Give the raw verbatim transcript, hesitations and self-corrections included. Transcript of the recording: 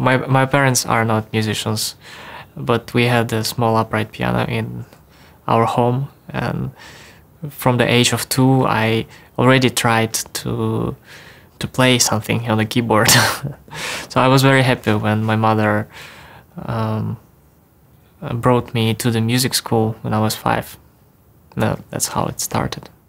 my my parents are not musicians, but we had a small upright piano in our home, and from the age of two, I already tried to to play something on the keyboard. So I was very happy when my mother um, brought me to the music school when I was five. No, that's how it started.